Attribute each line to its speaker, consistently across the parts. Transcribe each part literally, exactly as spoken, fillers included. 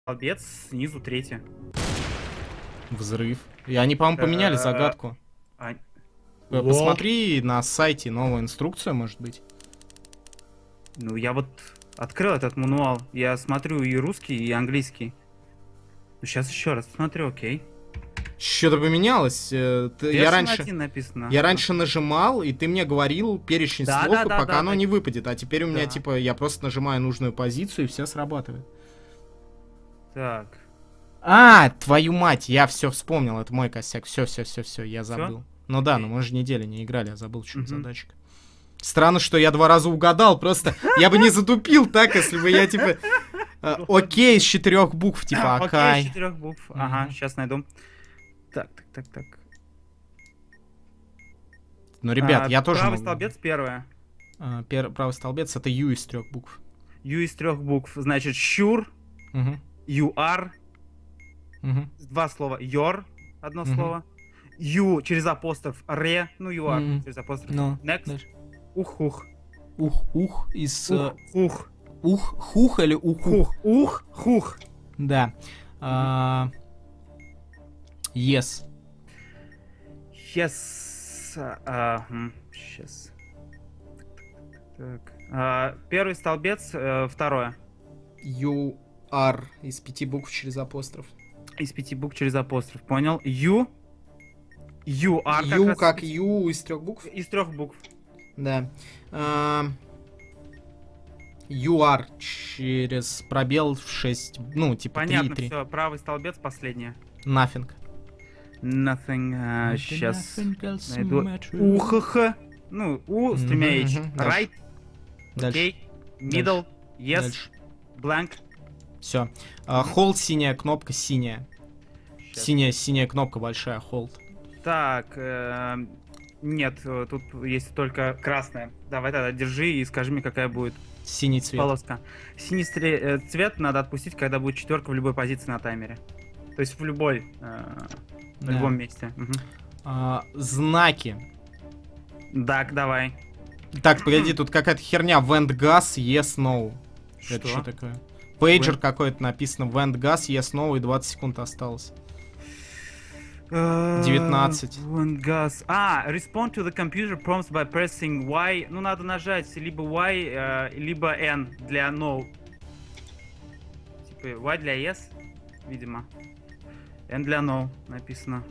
Speaker 1: столбец, снизу третий.
Speaker 2: Взрыв. И они, по-моему, поменяли загадку.
Speaker 1: А...
Speaker 2: Посмотри на сайте новую инструкцию, может быть.
Speaker 1: Ну, я вот открыл этот мануал. Я смотрю и русский, и английский. Ну, сейчас еще раз посмотрю, окей.
Speaker 2: Что-то поменялось. Ты, я раньше,
Speaker 1: написано.
Speaker 2: я раньше нажимал, и ты мне говорил перечень
Speaker 1: да,
Speaker 2: слов,
Speaker 1: да, да,
Speaker 2: пока
Speaker 1: да,
Speaker 2: оно
Speaker 1: да.
Speaker 2: не выпадет. А теперь у меня,
Speaker 1: да.
Speaker 2: типа, я просто нажимаю нужную позицию, и все срабатывает.
Speaker 1: Так.
Speaker 2: А, твою мать, я все вспомнил, это мой косяк. Все, все, все, все, я забыл.
Speaker 1: Всё?
Speaker 2: Ну да,
Speaker 1: Окей.
Speaker 2: но мы же неделю не играли, я забыл, что
Speaker 1: Мгм.
Speaker 2: задачка. Странно, что я два раза угадал, просто я бы не затупил так, если бы я, типа, э, окей из четырех букв, типа,
Speaker 1: Окей,
Speaker 2: акай.
Speaker 1: из четырех букв. Ага,
Speaker 2: Мгм.
Speaker 1: сейчас найду. Так, так, так, так.
Speaker 2: Ну, ребят,
Speaker 1: А,
Speaker 2: я тоже
Speaker 1: Правый
Speaker 2: могу.
Speaker 1: столбец первое.
Speaker 2: А, пер- правый столбец — это ю из трех букв.
Speaker 1: Ю из трех букв. Значит, sure,
Speaker 2: Мгм,
Speaker 1: you are.
Speaker 2: мгм,
Speaker 1: Два слова. Your. Одно
Speaker 2: Мгм.
Speaker 1: слово. You через апостроф. Re. Ну, you are.
Speaker 2: Мгм.
Speaker 1: Через апостроф.
Speaker 2: Ну,
Speaker 1: Next.
Speaker 2: дальше.
Speaker 1: Ух-хух.
Speaker 2: Ух, ух из... э,
Speaker 1: Ух. Ух.
Speaker 2: Ух, хух или ухух?
Speaker 1: Хух. Ух. Хух.
Speaker 2: Да. А, Yes.
Speaker 1: Yes. а, м, Сейчас. Так. А, Первый столбец, э, второе.
Speaker 2: You are из пяти букв через апостроф.
Speaker 1: Из пяти букв через апостроф. Понял? You. You are.
Speaker 2: You
Speaker 1: раз
Speaker 2: как
Speaker 1: из-
Speaker 2: ю из трех букв?
Speaker 1: Из трех букв.
Speaker 2: Да. А, You are через пробел в шесть, ну, типа
Speaker 1: Понятно,
Speaker 2: три.
Speaker 1: все. Правый столбец, последнее.
Speaker 2: Nothing.
Speaker 1: Nothing. а, Сейчас.
Speaker 2: Nothing else
Speaker 1: найду.
Speaker 2: matters.
Speaker 1: Ухх. Ну, у с тремя
Speaker 2: Мгм,
Speaker 1: H.
Speaker 2: мгм. Дальше.
Speaker 1: Right.
Speaker 2: Дальше.
Speaker 1: Окей. Middle. Yes.
Speaker 2: Дальше.
Speaker 1: Blank.
Speaker 2: Все. Hold синяя кнопка синяя.
Speaker 1: Щас.
Speaker 2: Синяя синяя кнопка большая. Hold.
Speaker 1: Так. э, Нет, э, тут есть только красная. Давай тогда держи и скажи мне, какая будет
Speaker 2: Синий цвет.
Speaker 1: полоска. Синий стре- э, цвет надо отпустить, когда будет четверка в любой позиции на таймере. То есть в любой, э, в
Speaker 2: Да.
Speaker 1: любом месте. Мгм.
Speaker 2: А, знаки.
Speaker 1: Так, давай.
Speaker 2: Так, погоди, тут какая-то херня. Vent gas, yes, no. Это что такое? Пейджер
Speaker 1: Vent-
Speaker 2: какой-то написано. Vent gas, yes, no, и двадцать секунд осталось.
Speaker 1: Э,
Speaker 2: девятнадцать.
Speaker 1: One gas. А, respond to the computer prompts by pressing Y. Ну, надо нажать либо Y, э, либо N для no. Типа Y для yes, видимо. N для no написано.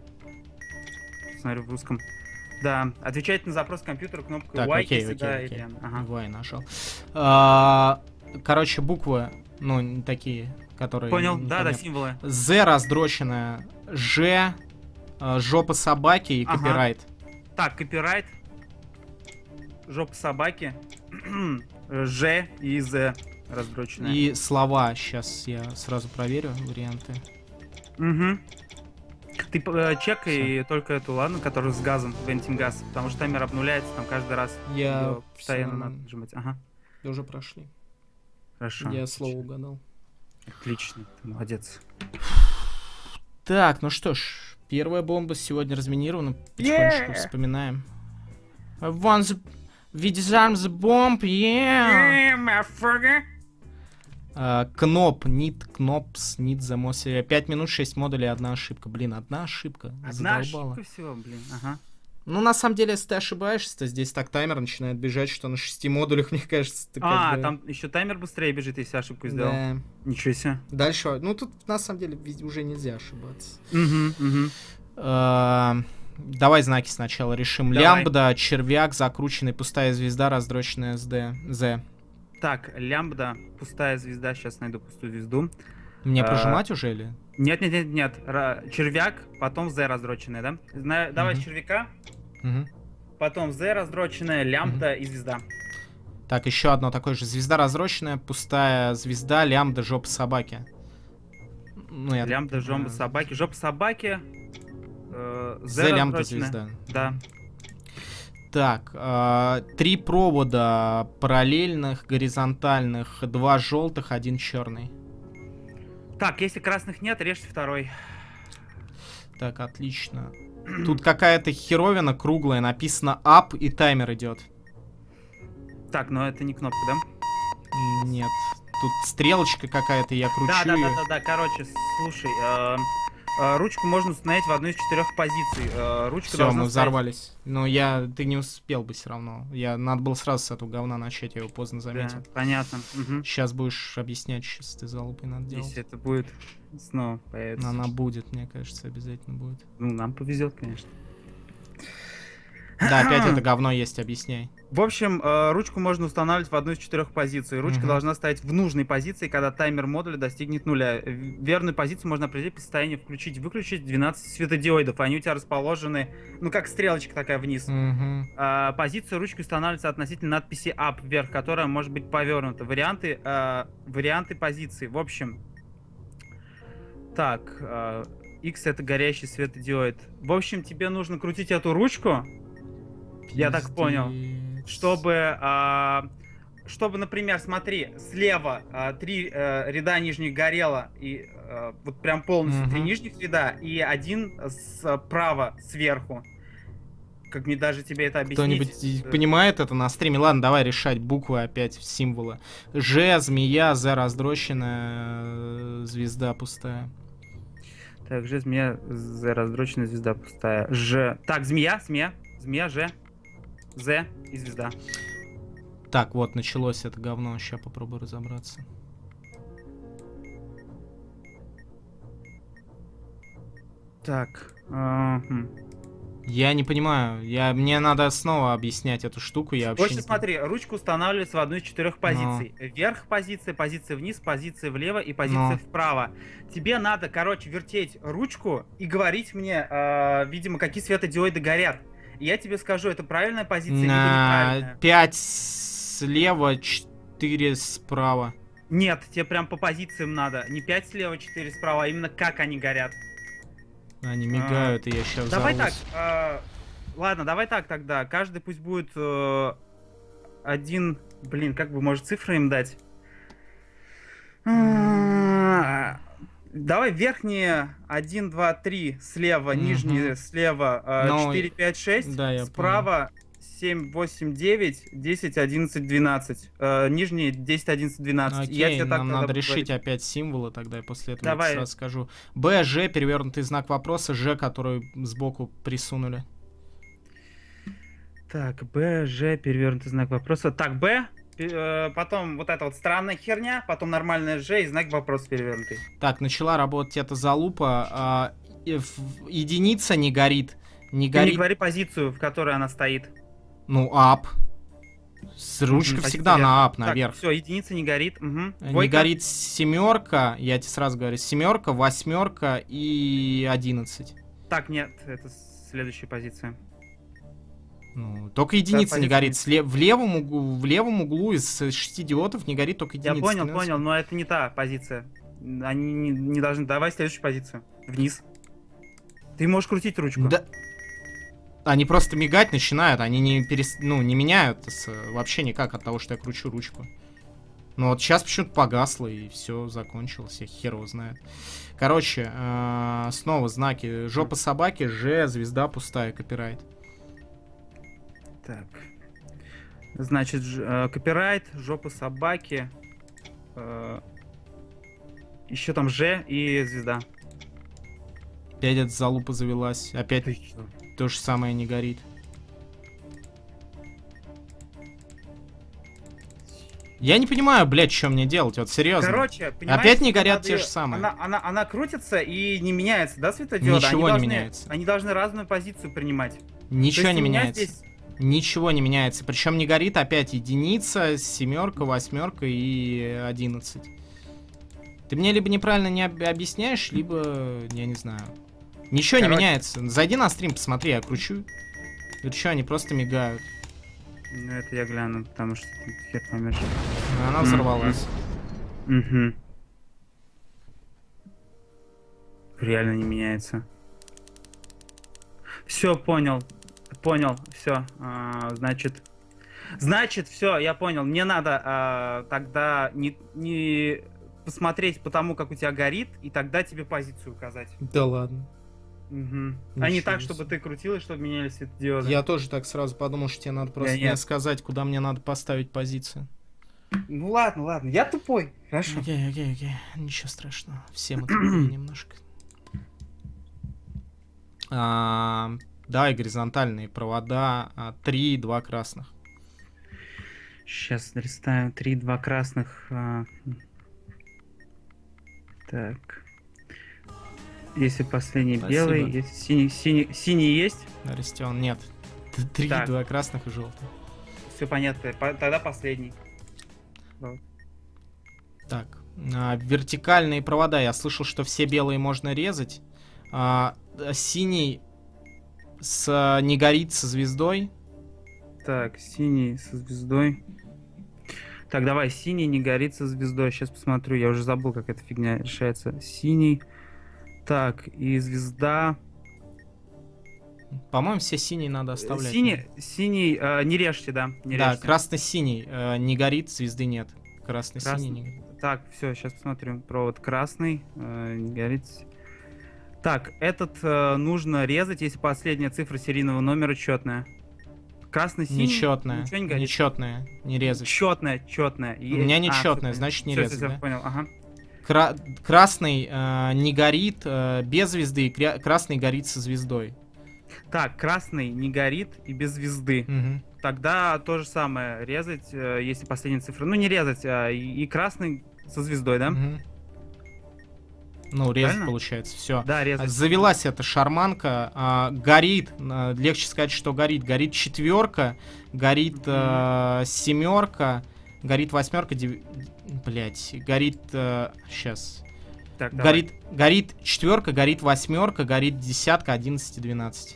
Speaker 1: Смотрю в русском. Да, отвечать на запрос компьютера кнопкой
Speaker 2: Так,
Speaker 1: Y,
Speaker 2: окей,
Speaker 1: если
Speaker 2: окей,
Speaker 1: да,
Speaker 2: окей.
Speaker 1: или N. Ага.
Speaker 2: Y нажал. А, короче, буквы, ну, не такие, которые...
Speaker 1: Понял,
Speaker 2: не-
Speaker 1: да, да,
Speaker 2: непонятно.
Speaker 1: символы.
Speaker 2: Z раздроченная, Ж, э, жопа собаки и
Speaker 1: Ага.
Speaker 2: копирайт.
Speaker 1: Так, копирайт. Жопа собаки. Ж и З раздроченная.
Speaker 2: И слова. Сейчас я сразу проверю варианты.
Speaker 1: Угу. Ты э, чекай только эту, ладно, которую с газом, вентим газ, потому что таймер обнуляется там каждый раз.
Speaker 2: Я
Speaker 1: Её постоянно
Speaker 2: всё
Speaker 1: надо нажимать. Ага,
Speaker 2: уже прошли.
Speaker 1: хорошо.
Speaker 2: Я слово угадал.
Speaker 1: Отлично, ты молодец.
Speaker 2: Так, ну что ж, первая бомба сегодня разминирована. Потихонечку
Speaker 1: Yeah!
Speaker 2: вспоминаем. One the... We disarm the bomb, yeah!
Speaker 1: motherfucker.
Speaker 2: А, Кноп, нит, кнопс, нит, the most... пять минут, шесть модулей, одна ошибка. Блин, одна ошибка.
Speaker 1: Одна
Speaker 2: Задолбала.
Speaker 1: ошибка всего, блин, ага.
Speaker 2: Ну, на самом деле, если ты ошибаешься, то здесь так таймер начинает бежать, что на шести модулях, мне кажется, ты как
Speaker 1: А,
Speaker 2: бы-
Speaker 1: там еще таймер быстрее бежит, если ошибку сделал.
Speaker 2: Да.
Speaker 1: Ничего себе.
Speaker 2: Дальше, ну, тут, на самом деле, везде уже нельзя ошибаться.
Speaker 1: Угу, угу.
Speaker 2: А, Давай знаки сначала решим.
Speaker 1: Давай.
Speaker 2: Лямбда, червяк, закрученный, пустая звезда, раздроченная СД. З.
Speaker 1: Так, лямбда, пустая звезда, сейчас найду пустую звезду.
Speaker 2: Мне
Speaker 1: А,
Speaker 2: прожимать уже или?
Speaker 1: Нет, нет, нет, нет. Ра- червяк, потом З раздроченная, да? Зна- Давай
Speaker 2: Мгм.
Speaker 1: с червяка,
Speaker 2: Мгм.
Speaker 1: потом З раздроченная, лямбда и звезда.
Speaker 2: Так, еще одно такое же. Звезда раздроченная, пустая звезда, лямбда, жопа собаки. Ну, я так
Speaker 1: Лямбда,
Speaker 2: понимаю.
Speaker 1: жопа собаки. Жопа собаки. э, З
Speaker 2: З, лямбда,
Speaker 1: раздроченная.
Speaker 2: звезда.
Speaker 1: Да.
Speaker 2: Так, а, три провода параллельных, горизонтальных, два желтых, один черный.
Speaker 1: Так, если красных нет, режьте второй.
Speaker 2: Так, отлично. Тут какая-то херовина круглая, написано up и таймер идет.
Speaker 1: Так, но это не кнопка, да?
Speaker 2: Нет. тут стрелочка какая-то, я кручу
Speaker 1: Да, да,
Speaker 2: её.
Speaker 1: да, да, да, короче, слушай, э, э, ручку можно установить в одной из четырех позиций. Э, ручка
Speaker 2: Все,
Speaker 1: должна
Speaker 2: мы
Speaker 1: стоять-
Speaker 2: взорвались. Но я, ты не успел бы все равно. Я, надо было сразу с этого говна начать, я его поздно заметил.
Speaker 1: Да, понятно. Мгм.
Speaker 2: Сейчас будешь объяснять, сейчас ты залупой надо делать.
Speaker 1: Если это будет снова появится.
Speaker 2: Она будет, мне кажется, обязательно будет.
Speaker 1: Ну, нам повезет, конечно.
Speaker 2: Да, опять это говно есть, объясняй.
Speaker 1: В общем, э, ручку можно устанавливать в одну из четырех позиций. Ручка
Speaker 2: Мгм.
Speaker 1: должна стоять в нужной позиции, когда таймер модуля достигнет нуля. В- Верную позицию можно определить по состоянию включить-выключить двенадцать светодиодов. Они у тебя расположены, ну, как стрелочка такая вниз.
Speaker 2: Мгм.
Speaker 1: А, позиция ручки устанавливается относительно надписи Up вверх, которая может быть повернута. Варианты, а, варианты позиций. В общем, так, а, X это горящий светодиод. В общем, тебе нужно крутить эту ручку, я так понял,
Speaker 2: Пиздец.
Speaker 1: чтобы, а, чтобы, например, смотри, слева а, три а, ряда нижних горело, и а, вот прям полностью
Speaker 2: Мгм.
Speaker 1: три нижних ряда, и один справа сверху. Как мне даже тебе это объяснить?
Speaker 2: Кто-нибудь и
Speaker 1: Э,
Speaker 2: понимает это на стриме? Ладно, давай решать буквы опять, символы. Ж, змея, З раздрощенная, э, звезда пустая.
Speaker 1: Так, Ж, змея, З, раздроченная звезда пустая. Ж. Так, змея, змея, змея, Ж, З и звезда.
Speaker 2: Так, вот, началось это говно, сейчас попробую разобраться.
Speaker 1: Так. а, хм.
Speaker 2: Я не понимаю, я, мне надо снова объяснять эту штуку, я
Speaker 1: В
Speaker 2: вообще
Speaker 1: общем,
Speaker 2: не
Speaker 1: смотри, ручка устанавливается в одной из четырех позиций. Вверх позиция, позиция вниз, позиция влево и позиция
Speaker 2: Но.
Speaker 1: вправо. Тебе надо, короче, вертеть ручку и говорить мне, э, видимо, какие светодиоды горят. И я тебе скажу, это правильная позиция, либо
Speaker 2: На
Speaker 1: неправильная.
Speaker 2: пять слева, четыре справа.
Speaker 1: Нет, тебе прям по позициям надо. Не пять слева, четыре справа, а именно как они горят.
Speaker 2: Они мигают, и я сейчас
Speaker 1: Давай так, э, ладно, давай так тогда. Каждый пусть будет э, один, блин, как бы, может, цифры им дать? А, Давай верхние один, два, три слева,
Speaker 2: Мгм.
Speaker 1: нижние слева, э,
Speaker 2: Ну,
Speaker 1: четыре, пять, шесть,
Speaker 2: да, я
Speaker 1: справа семь, восемь, девять, десять, одиннадцать, двенадцать. Э, нижние десять, одиннадцать, двенадцать.
Speaker 2: Окей,
Speaker 1: Я тебе так
Speaker 2: нам
Speaker 1: тогда
Speaker 2: надо
Speaker 1: буду
Speaker 2: решить
Speaker 1: говорить.
Speaker 2: опять символы, тогда я после этого
Speaker 1: Давай.
Speaker 2: я сразу скажу. Б, Ж, перевернутый знак вопроса, Ж, который сбоку присунули.
Speaker 1: Так, Б, Ж, перевернутый знак вопроса. Так, Б, пе- э, потом вот эта вот странная херня, потом нормальная Ж и знак вопроса перевернутый.
Speaker 2: Так, начала работать эта залупа. а, и в- единица не горит. Не
Speaker 1: Ты
Speaker 2: горит.
Speaker 1: не говори позицию, в которой она стоит.
Speaker 2: Ну, ап. С ручка
Speaker 1: Мгм,
Speaker 2: всегда
Speaker 1: позиция
Speaker 2: на ап,
Speaker 1: Так,
Speaker 2: наверх.
Speaker 1: все, единица не горит. Мгм.
Speaker 2: Не
Speaker 1: Двойка.
Speaker 2: горит семерка, я тебе сразу говорю, семерка, восьмерка и одиннадцать.
Speaker 1: Так, нет, это следующая позиция.
Speaker 2: Ну, только единица не
Speaker 1: позиция
Speaker 2: горит.
Speaker 1: не-
Speaker 2: Сле- в, левом углу, в левом углу из шести диодов не горит только
Speaker 1: Я
Speaker 2: единица.
Speaker 1: понял,
Speaker 2: Становится-
Speaker 1: понял, но это не та позиция. Они не, не должны... Давай следующую позицию. Вниз. Ты можешь крутить ручку.
Speaker 2: Да. Они просто мигать начинают, они не, перес... ну, не меняют с- вообще никак от того, что я кручу ручку. Ну вот сейчас почему-то погасло и все закончилось, я хер его знает. Короче, э, снова знаки. Жопа собаки, Ж, звезда пустая, копирайт.
Speaker 1: Так. Значит, ж- э, копирайт, жопа собаки. э, еще там Ж и звезда.
Speaker 2: Опять эта залупа завелась. Опять
Speaker 1: Ты чё?
Speaker 2: то же самое не горит. Я не понимаю, блядь, что мне делать, вот серьезно.
Speaker 1: Короче, понимаешь,
Speaker 2: Опять не
Speaker 1: тебе
Speaker 2: горят
Speaker 1: надо
Speaker 2: те
Speaker 1: её-
Speaker 2: же самые.
Speaker 1: Она, она, она крутится и не меняется, да, светодиоды?
Speaker 2: Ничего
Speaker 1: они
Speaker 2: не
Speaker 1: должны,
Speaker 2: меняется.
Speaker 1: Они должны разную позицию принимать.
Speaker 2: Ничего
Speaker 1: То есть
Speaker 2: не
Speaker 1: у меня
Speaker 2: меняется.
Speaker 1: здесь-
Speaker 2: Ничего не меняется. Причем не горит опять единица, семерка, восьмерка и одиннадцать. Ты мне либо неправильно не об- объясняешь, либо я не знаю. Ничего не
Speaker 1: Короче.
Speaker 2: меняется. Зайди на стрим, посмотри, я кручу. Это что, они просто мигают.
Speaker 1: Ну, это я гляну, потому что ты хер поймешь.
Speaker 2: А Она
Speaker 1: Мгм.
Speaker 2: взорвалась.
Speaker 1: Угу. Реально не меняется. Все, понял. Понял, все. значит. Значит, все, я понял. Мне надо а, тогда не, не посмотреть по тому, как у тебя горит, и тогда тебе позицию указать.
Speaker 2: Да ладно.
Speaker 1: Угу. А не
Speaker 2: Ничего
Speaker 1: так, чтобы
Speaker 2: себе.
Speaker 1: ты крутил, и чтобы меняли светодиоды.
Speaker 2: Я тоже так сразу подумал, что тебе надо просто
Speaker 1: Я
Speaker 2: мне
Speaker 1: нет.
Speaker 2: сказать, куда мне надо поставить позицию.
Speaker 1: Ну ладно, ладно, я тупой. Хорошо.
Speaker 2: Окей, окей, окей. Ничего страшного. Все мы тупые немножко. А, давай горизонтальные провода. а, Три, два красных.
Speaker 1: Сейчас листаем. Три, два красных. а, Так. Если последний
Speaker 2: Спасибо.
Speaker 1: белый, если синий, синий, синий есть,
Speaker 2: Арестион, нет. Т- Три,
Speaker 1: Так.
Speaker 2: два красных и желтый.
Speaker 1: все понятно. По- Тогда последний. Вот.
Speaker 2: Так, а, вертикальные провода. Я слышал, что все белые можно резать. А, а, синий с а, не горит со звездой.
Speaker 1: Так, синий со звездой. Так, давай, синий не горит со звездой. Сейчас посмотрю, я уже забыл, как эта фигня решается. Синий. Так, и звезда.
Speaker 2: По-моему, все синие надо оставлять.
Speaker 1: Синий, синий, э, не режьте, да. Не
Speaker 2: Да,
Speaker 1: режьте.
Speaker 2: красно-синий э, не горит, звезды нет. Красно-синий
Speaker 1: Красный.
Speaker 2: не горит.
Speaker 1: Так, все, сейчас посмотрим. Провод красный, э, не горит. Так, этот э, нужно резать, если последняя цифра серийного номера четная. Красный-синий.
Speaker 2: Нечетная.
Speaker 1: Ничего не горит.
Speaker 2: Нечетная. Не резать.
Speaker 1: Четная, четная.
Speaker 2: У меня нечетная, значит не
Speaker 1: все,
Speaker 2: резать,
Speaker 1: все,
Speaker 2: да?
Speaker 1: понял, ага.
Speaker 2: Кра- красный э, не горит э, без звезды, и кря- красный горит со звездой.
Speaker 1: Так, красный не горит и без звезды.
Speaker 2: Мгм.
Speaker 1: Тогда то же самое. Резать, э, если последняя цифра. Ну, не резать, а и, и красный со звездой, да?
Speaker 2: Мгм. Ну, резать
Speaker 1: Правильно?
Speaker 2: получается, все.
Speaker 1: Да, резать.
Speaker 2: Завелась эта шарманка, а, горит, а, легче сказать, что горит. Горит четверка, горит а, семерка, горит восьмерка, дев... блять, горит, сейчас,
Speaker 1: Так, давай.
Speaker 2: горит, горит четверка, горит восьмерка, горит десятка, одиннадцать и двенадцать.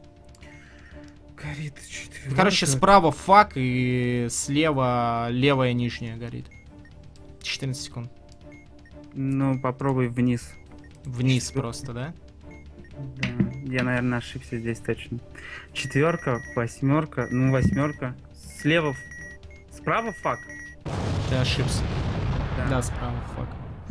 Speaker 1: Горит четвёрка.
Speaker 2: Короче, справа фак и слева левая нижняя горит. четырнадцать секунд.
Speaker 1: Ну, попробуй вниз.
Speaker 2: Вниз
Speaker 1: Четвёрка.
Speaker 2: просто, да?
Speaker 1: Да, я, наверное, ошибся здесь точно. Четверка, восьмерка, ну, восьмерка. Слева, ф- справа фак.
Speaker 2: Ты ошибся. Да, справа фак.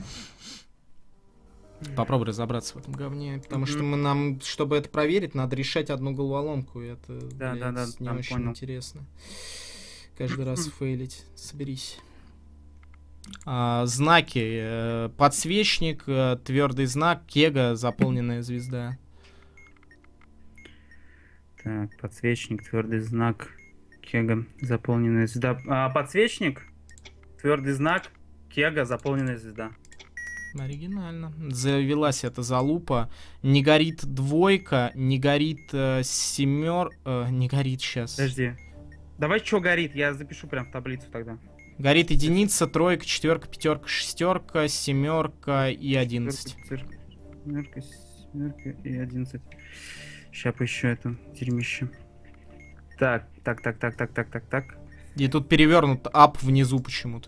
Speaker 2: Попробуй разобраться в этом говне, потому
Speaker 1: Мгм.
Speaker 2: что мы нам, чтобы это проверить, надо решать одну головоломку, и это,
Speaker 1: Да,
Speaker 2: блядь,
Speaker 1: да, да,
Speaker 2: не
Speaker 1: там
Speaker 2: очень
Speaker 1: понял.
Speaker 2: интересно. Каждый раз фейлить. Соберись. А, знаки. э, Подсвечник, твердый знак, кега, заполненная звезда.
Speaker 1: Так, подсвечник, твердый знак, кега, заполненная звезда. А, подсвечник, твердый знак, кега, заполненная звезда.
Speaker 2: Оригинально. Завелась эта залупа. Не горит двойка, не горит э, семер... э, не горит сейчас.
Speaker 1: Подожди. Давай, что горит, я запишу прям в таблицу тогда.
Speaker 2: Горит единица, тройка, четверка, пятерка, шестерка, семерка и одиннадцать.
Speaker 1: Семерка, семерка и одиннадцать. Сейчас поищу это дерьмище. Так, так, так, так, так, так, так, так.
Speaker 2: И тут перевернут ап внизу почему-то.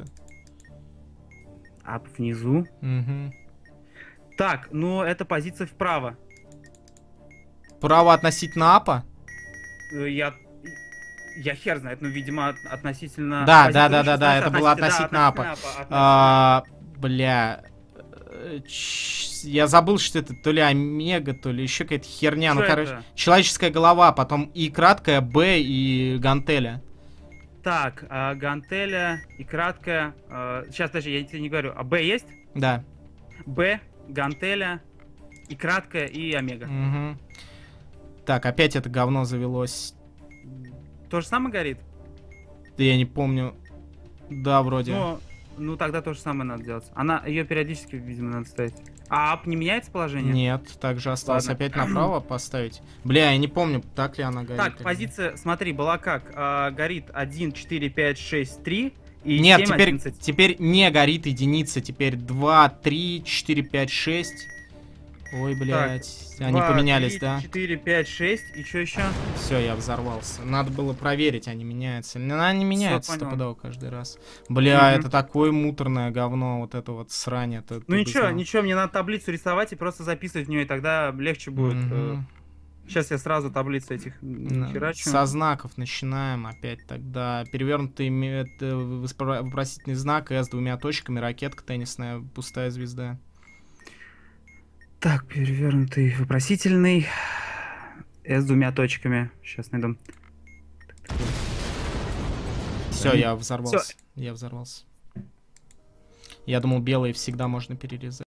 Speaker 1: Ап внизу.
Speaker 2: Угу.
Speaker 1: Так, ну это позиция вправо.
Speaker 2: Право относительно апа?
Speaker 1: Э, Я, я хер знает, ну, видимо, от- относительно...
Speaker 2: Да,
Speaker 1: позиция
Speaker 2: да, да,
Speaker 1: выше
Speaker 2: да, да,
Speaker 1: становится
Speaker 2: это было
Speaker 1: относительно-
Speaker 2: относительно
Speaker 1: да,
Speaker 2: апа.
Speaker 1: относительно
Speaker 2: А, бля. Э, ч- Я забыл, что это то ли омега, то ли еще какая-то херня.
Speaker 1: Чё
Speaker 2: Ну, короче,
Speaker 1: это?
Speaker 2: человеческая голова, потом и краткая Б, и гантеля.
Speaker 1: Так, а, гантеля и краткая... а, сейчас, даже я тебе не говорю. А Б есть?
Speaker 2: Да.
Speaker 1: Б, гантеля и краткая и омега.
Speaker 2: Мгм. Так, опять это говно завелось.
Speaker 1: То же самое горит?
Speaker 2: Да я не помню. Да, вроде.
Speaker 1: Ну, ну, тогда то же самое надо делать. Она, ее периодически, видимо, надо ставить. А ап не меняется положение?
Speaker 2: Нет, также осталось
Speaker 1: Ладно.
Speaker 2: опять направо поставить. Бля, я не помню, так ли она горит.
Speaker 1: Так,
Speaker 2: или
Speaker 1: позиция, смотри, была как? А, горит один, четыре, пять, шесть, три и
Speaker 2: нет,
Speaker 1: семь,
Speaker 2: теперь,
Speaker 1: одиннадцать.
Speaker 2: теперь не горит единица, теперь два, три, четыре, пять, шесть. Ой, блядь, они
Speaker 1: два,
Speaker 2: поменялись,
Speaker 1: три,
Speaker 2: да?
Speaker 1: четыре, пять, шесть, и что еще?
Speaker 2: Все, я взорвался. Надо было проверить, они меняются. Ну, Она не меняется
Speaker 1: понял.
Speaker 2: стопудово каждый раз. Бля,
Speaker 1: Мгм.
Speaker 2: это такое муторное говно, вот это вот срань. Это,
Speaker 1: Ну
Speaker 2: ты бы
Speaker 1: ничего,
Speaker 2: знал.
Speaker 1: ничего, мне надо таблицу рисовать и просто записывать в нее, и тогда легче будет.
Speaker 2: Мгм.
Speaker 1: Сейчас я сразу таблицу этих
Speaker 2: Да.
Speaker 1: херачу.
Speaker 2: Со знаков начинаем опять тогда. Перевернутый ме- это воспро- вопросительный знак, S с двумя точками, ракетка теннисная, пустая звезда.
Speaker 1: Так, перевернутый вопросительный. С двумя точками. Сейчас найду.
Speaker 2: Все, Все, я взорвался. Я взорвался. Я думал, белые всегда можно перерезать.